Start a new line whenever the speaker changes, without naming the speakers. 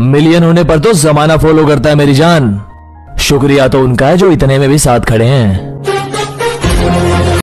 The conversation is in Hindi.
मिलियन होने पर तो जमाना फॉलो करता है मेरी जान। शुक्रिया तो उनका है जो इतने में भी साथ खड़े हैं।